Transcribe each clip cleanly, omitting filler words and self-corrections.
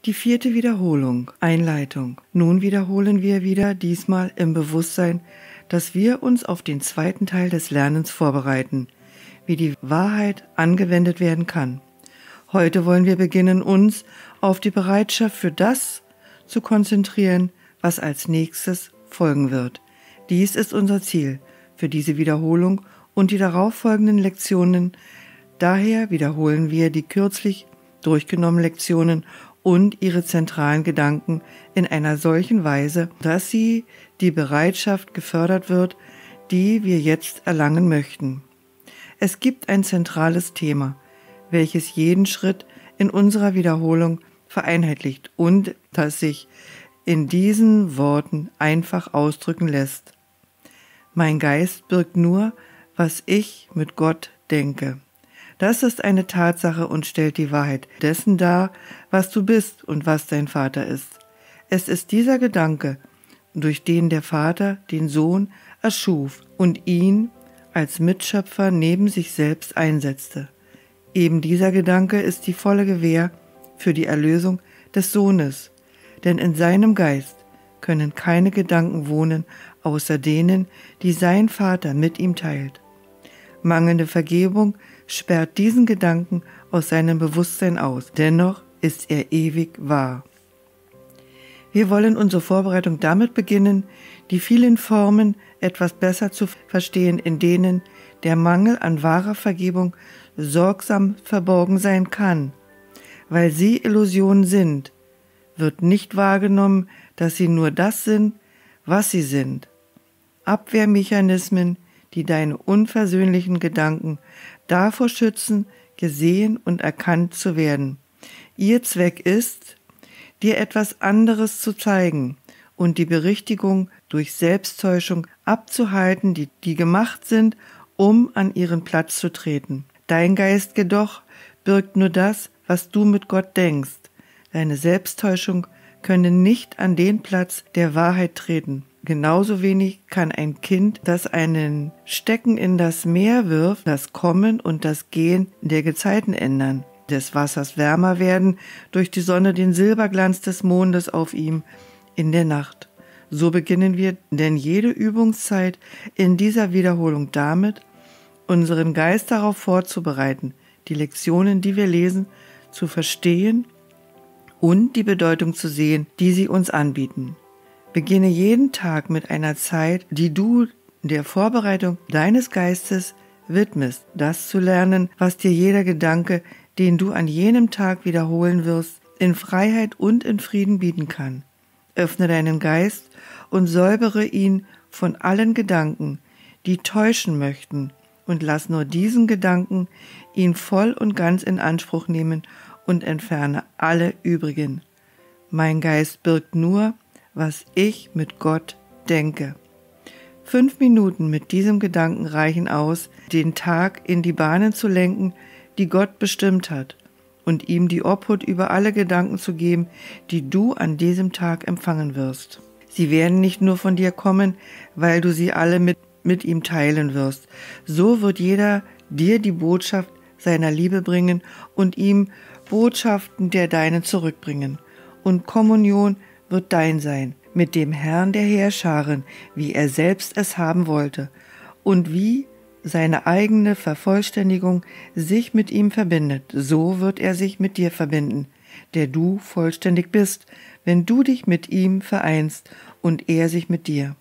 Die 4. Wiederholung, Einleitung. Nun wiederholen wir wieder, diesmal im Bewusstsein, dass wir uns auf den 2. Teil des Lernens vorbereiten, wie die Wahrheit angewendet werden kann. Heute wollen wir beginnen, uns auf die Bereitschaft für das zu konzentrieren, was als nächstes folgen wird. Dies ist unser Ziel für diese Wiederholung und die darauffolgenden Lektionen. Daher wiederholen wir die kürzlich durchgenommenen Lektionen und ihre zentralen Gedanken in einer solchen Weise, dass sie die Bereitschaft gefördert wird, die wir jetzt erlangen möchten. Es gibt ein zentrales Thema, welches jeden Schritt in unserer Wiederholung vereinheitlicht und das sich in diesen Worten einfach ausdrücken lässt. Mein Geist birgt nur, was ich mit Gott denke. Das ist eine Tatsache und stellt die Wahrheit dessen dar, was du bist und was dein Vater ist. Es ist dieser Gedanke, durch den der Vater den Sohn erschuf und ihn als Mitschöpfer neben sich selbst einsetzte. Eben dieser Gedanke ist die volle Gewähr für die Erlösung des Sohnes, denn in seinem Geist können keine Gedanken wohnen, außer denen, die sein Vater mit ihm teilt. Mangelnde Vergebung sperrt diesen Gedanken aus seinem Bewusstsein aus. Dennoch ist er ewig wahr. Wir wollen unsere Vorbereitung damit beginnen, die vielen Formen etwas besser zu verstehen, in denen der Mangel an wahrer Vergebung sorgsam verborgen sein kann. Weil sie Illusionen sind, wird nicht wahrgenommen, dass sie nur das sind, was sie sind. Abwehrmechanismen, die deine unversöhnlichen Gedanken davor schützen, gesehen und erkannt zu werden. Ihr Zweck ist, dir etwas anderes zu zeigen und die Berichtigung durch Selbsttäuschung abzuhalten, die gemacht sind, um an ihren Platz zu treten. Dein Geist jedoch birgt nur das, was du mit Gott denkst. Deine Selbsttäuschung könne nicht an den Platz der Wahrheit treten. Genauso wenig kann ein Kind, das einen Stecken in das Meer wirft, das Kommen und das Gehen der Gezeiten ändern, des Wassers wärmer werden, durch die Sonne den Silberglanz des Mondes auf ihm in der Nacht. So beginnen wir denn jede Übungszeit in dieser Wiederholung damit, unseren Geist darauf vorzubereiten, die Lektionen, die wir lesen, zu verstehen und die Bedeutung zu sehen, die sie uns anbieten. Beginne jeden Tag mit einer Zeit, die du der Vorbereitung deines Geistes widmest, das zu lernen, was dir jeder Gedanke, den du an jenem Tag wiederholen wirst, in Freiheit und in Frieden bieten kann. Öffne deinen Geist und säubere ihn von allen Gedanken, die täuschen möchten, und lass nur diesen Gedanken ihn voll und ganz in Anspruch nehmen und entferne alle übrigen. Mein Geist birgt nur, was ich mit Gott denke. 5 Minuten mit diesem Gedanken reichen aus, den Tag in die Bahnen zu lenken, die Gott bestimmt hat, und ihm die Obhut über alle Gedanken zu geben, die du an diesem Tag empfangen wirst. Sie werden nicht nur von dir kommen, weil du sie alle mit ihm teilen wirst. So wird jeder dir die Botschaft seiner Liebe bringen und ihm Botschaften der deinen zurückbringen. Und Kommunion wird dein sein, mit dem Herrn der Heerscharen, wie er selbst es haben wollte, und wie seine eigene Vervollständigung sich mit ihm verbindet, so wird er sich mit dir verbinden, der du vollständig bist, wenn du dich mit ihm vereinst und er sich mit dir.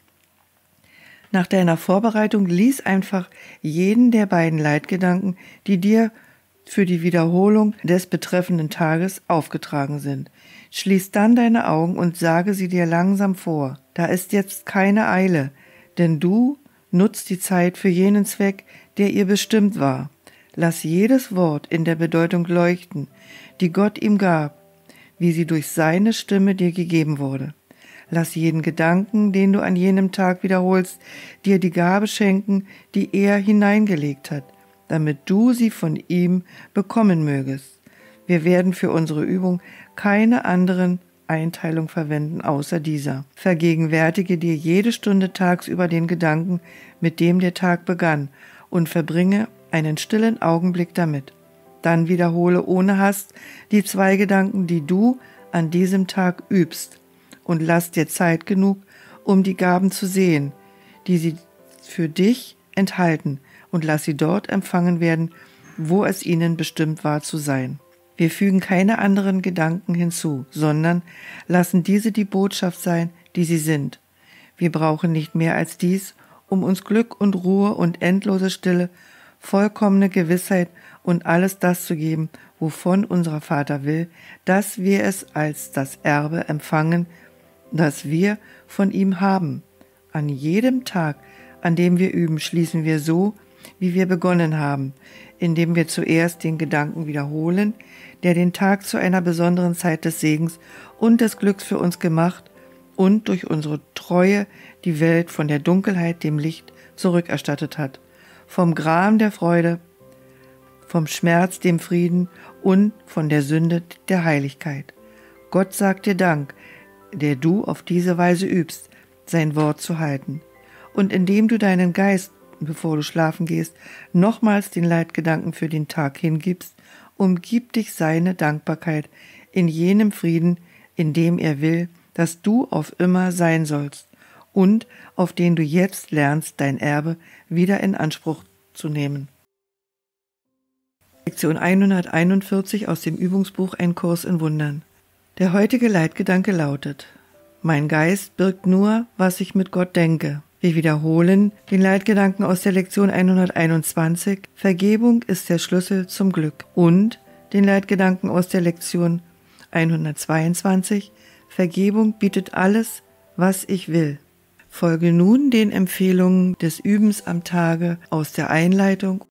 Nach deiner Vorbereitung lies einfach jeden der beiden Leitgedanken, die dir für die Wiederholung des betreffenden Tages aufgetragen sind. Schließ dann deine Augen und sage sie dir langsam vor. Da ist jetzt keine Eile, denn du nutzt die Zeit für jenen Zweck, der ihr bestimmt war. Lass jedes Wort in der Bedeutung leuchten, die Gott ihm gab, wie sie durch seine Stimme dir gegeben wurde. Lass jeden Gedanken, den du an jenem Tag wiederholst, dir die Gabe schenken, die er hineingelegt hat, damit du sie von ihm bekommen mögest. Wir werden für unsere Übung keine anderen Einteilung verwenden außer dieser. Vergegenwärtige dir jede Stunde tagsüber den Gedanken, mit dem der Tag begann, und verbringe einen stillen Augenblick damit. Dann wiederhole ohne Hast die 2 Gedanken, die du an diesem Tag übst, und lass dir Zeit genug, um die Gaben zu sehen, die sie für dich enthalten, und lass sie dort empfangen werden, wo es ihnen bestimmt war zu sein. Wir fügen keine anderen Gedanken hinzu, sondern lassen diese die Botschaft sein, die sie sind. Wir brauchen nicht mehr als dies, um uns Glück und Ruhe und endlose Stille, vollkommene Gewissheit und alles das zu geben, wovon unser Vater will, dass wir es als das Erbe empfangen, das wir von ihm haben. An jedem Tag, an dem wir üben, schließen wir so, wie wir begonnen haben, indem wir zuerst den Gedanken wiederholen, der den Tag zu einer besonderen Zeit des Segens und des Glücks für uns gemacht und durch unsere Treue die Welt von der Dunkelheit dem Licht zurückerstattet hat, vom Gram der Freude, vom Schmerz dem Frieden und von der Sünde der Heiligkeit. Gott sagt dir Dank, der du auf diese Weise übst, sein Wort zu halten. Und indem du deinen Geist, bevor du schlafen gehst, nochmals den Leitgedanken für den Tag hingibst, umgibt dich seine Dankbarkeit in jenem Frieden, in dem er will, dass du auf immer sein sollst und auf den du jetzt lernst, dein Erbe wieder in Anspruch zu nehmen. Lektion 141 aus dem Übungsbuch Ein Kurs in Wundern. Der heutige Leitgedanke lautet: Mein Geist birgt nur, was ich mit Gott denke. Wir wiederholen den Leitgedanken aus der Lektion 121, Vergebung ist der Schlüssel zum Glück, und den Leitgedanken aus der Lektion 122, Vergebung bietet alles, was ich will. Folge nun den Empfehlungen des Übens am Tage aus der Einleitung